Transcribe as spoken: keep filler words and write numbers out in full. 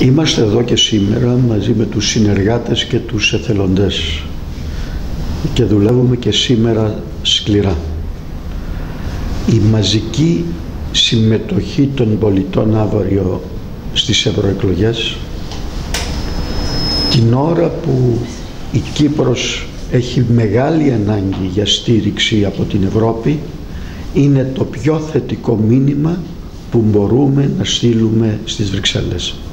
Είμαστε εδώ και σήμερα μαζί με τους συνεργάτες και τους εθελοντές και δουλεύουμε και σήμερα σκληρά. Η μαζική συμμετοχή των πολιτών αύριο στις ευρωεκλογές, την ώρα που η Κύπρος έχει μεγάλη ανάγκη για στήριξη από την Ευρώπη, είναι το πιο θετικό μήνυμα που μπορούμε να στείλουμε στις Βρυξέλλες.